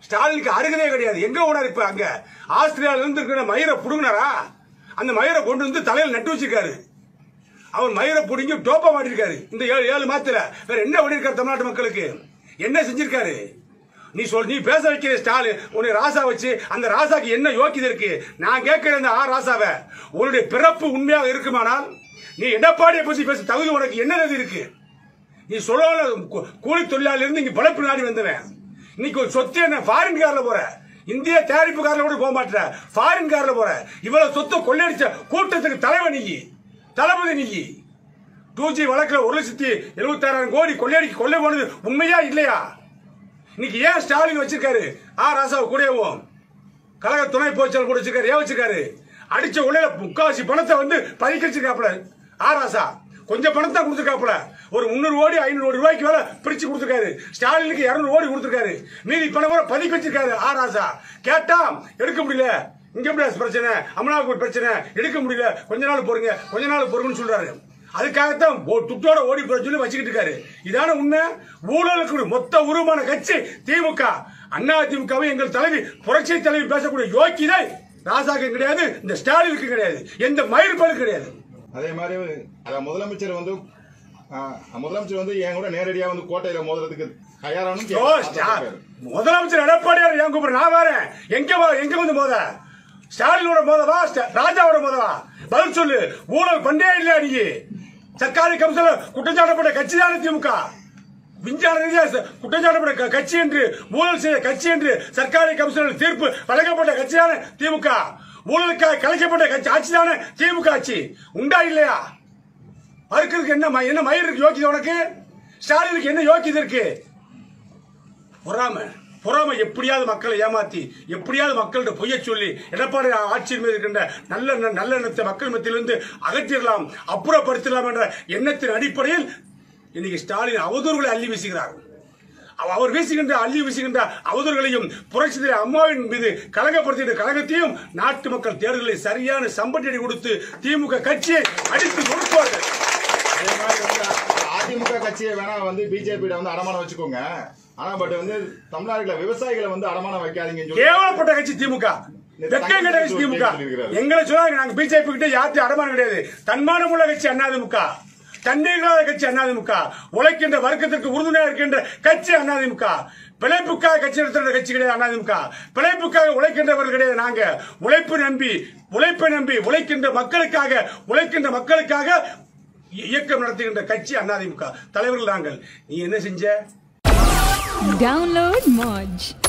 ஸ்டாலினுக்கு அருகதே கிடையாது. எங்க போனார்? இப்ப அங்க ஆஸ்திரேலியால இருந்து இருக்கிற மயிரை புடுங்கினாரா? அந்த மயிரை கொண்டு வந்து தலையில் நட்டு வச்சிருக்காரு. அவர் மயிரை புடுங்கி டோப்பா மாட்டிருக்காரு. இந்த 7 மாதத்துல வேற என்ன பண்ணிருக்காரு? தமிழ்நாட்டு மக்களுக்கு என்ன செஞ்சிருக்காரு? நீ பேச வைக்கிற ஸ்டாலின் உன்னை ராசா வச்சு அந்த ராசாக்கு என்ன யோக்கியது இருக்கு? நான் கேட்கிற அந்த ராசாவை உன்னுடைய பிறப்பு உண்மையாக இருக்குமானால் நீ எடப்பாடியை பத்தி பேச தகுதி உனக்கு என்ன இருக்கு? நீ சொல்ல கூலி தொழிலாளி இருந்து இங்க பழப்பு நாடி வந்தவன். இன்னைக்கு ஒரு சொத்து என்ன ஃபாரின் கார்ல போற, இந்திய தயாரிப்பு கார்ல கூட போக மாட்டேற, ஃபாரின் கார்ல போற. இவ்வளவு சொத்து கொள்ளையடிச்ச கூட்டத்துக்கு தலைவன் நீ, தளபதி நீ. 2G வழக்குல 1,76,000 கோடி கொள்ளை போனது உண்மையா இல்லையா? இன்னைக்கு ஏன் ஸ்டாலின் வச்சிருக்காரு ராசாவை கூடவும் கழக துணை பொதுச்செயலாளர் கூட வச்சிருக்காரு? ஏன் வச்சிருக்காரு? அடிச்ச உள்ள முக்காவாசி பணத்தை வந்து பறிக்க வச்சிருக்காப்புல ராசா. கொஞ்சம் பணத்தை கொடுத்துருக்காப்புல. ஒரு 300 கோடி 500 கோடி ரூபாய்க்கு மேல பிரிச்சு கொடுத்துருக்காரு. ஸ்டாலினுக்கு 200 கோடி கொடுத்துருக்காரு. மீதி பணம் கூட பதுக்கி வச்சிருக்காரு ராசா. கேட்டா எடுக்க முடியல, இங்க பிரச்சனை, அமலாக்க பிரச்சனை, எடுக்க முடியல, கொஞ்ச நாள் பொறுங்கன்னு சொல்றாரு. அதுக்காகத்தான் துட்டோட ஓடி போற சொல்லி வச்சுக்கிட்டு இருக்காரு. இதான உண்மை. ஊழலுக்கு மொத்த உருவமான கட்சி திமுக. அண்ணா திமுகவை எங்கள் தலைவி புரட்சி தலைவி பேசக்கூடிய யோக்கியதை ராசாக்கு கிடையாது, இந்த ஸ்டாலினுக்கு கிடையாது, எந்த மயிர்பாடு கிடையாது. அதே மாதிரி முதலமைச்சர் வந்து என் கூட நேரடியா வந்து கோட்டையில மோதுறதுக்கு தயாரானும். முதலமைச்சர் எடப்பாடியார் என் கூப்பிட நான் வரேன். எங்க வந்து மோத? ஸ்டாலினோட மோதவா, ராஜாவோட மோதவா? பதில் சொல்லு. ஊழல் பண்ணே இல்லையா? நீ சர்க்காரி கமிஷனர் குற்றச்சாட்டப்பட்ட கட்சி தானே திமுக. விஞ்ஞான ரீதியா குற்றச்சாட்டப்பட்ட கட்சி என்று, ஊழல் செய்த கட்சி என்று சர்க்காரி கமிஷனர் தீர்ப்பு வழங்கப்பட்ட கட்சி தானே திமுக. ஊழலுக்காக கலைக்கப்பட்ட கட்சி ஆட்சி தானே திமுக ஆட்சி. உண்டா இல்லையா? மறுக்கிறதுக்கு என்ன மயிர் இருக்கு யோக்கியது உனக்கு? ஸ்டாலினுக்கு என்ன யோக்கியது இருக்கு? பொறாம எப்படியாவது மக்களை ஏமாத்தி, எப்படியாவது மக்கள்கிட்ட பொய்ய சொல்லி எடப்பாடி ஆட்சியின் மீது இருக்கின்ற நல்லெண்ணத்தை மக்கள் மத்தியிலிருந்து அகற்றிடலாம், அப்புறப்படுத்தலாம் என்ற எண்ணத்தின் அடிப்படையில் இன்னைக்கு ஸ்டாலின் அவதூறுகளை அள்ளி வீசுகிறார். அவர் அள்ளி வீசுகின்ற அவதூறுகளையும் புரட்சி தலைவி அம்மாவின் மீது கலகப்படுத்துகின்ற கழகத்தையும் நாட்டு மக்கள் தேர்தலில் சரியான சம்பட்டி கொடுத்து திமுக கட்சியை அடித்து கொடுப்பார்கள். அதிமுக கட்சியை வேணா வந்து பிஜேபி வந்து அடமானம் வச்சுக்கோங்க. ஆனா பட் வந்து தமிழ்நாடுல விவசாயிகளை வந்து அடமானம் வைக்காதீங்க. கேவலப்பட்ட கட்சி திமுக, வெக்கம் கட்ட கட்சி திமுக. எங்களை சொன்னாங்க நாங்க பிஜேபி கிட்ட யார்த்தையும் அடமானம் கிடையாது. தன்மானம் உள்ள கட்சி அதிமுக, தண்ணீராத கட்சி அதிமுக, உழைக்கின்ற வர்க்கத்திற்கு உறுதுணையாக இருக்கின்ற கட்சி அதிமுக. பிழைப்புக்காக கட்சி நடத்துகிற கட்சி கிடையாது அதிமுக. பிழைப்புக்காக உழைக்கின்றவர்கள் கிடையாது. நாங்க உழைப்பை நம்பி உழைக்கின்ற மக்களுக்காக இயக்கம் நடத்துகின்ற கட்சி அதிமுக தலைவர்கள் நாங்கள். நீ என்ன செஞ்ச? Download Moj.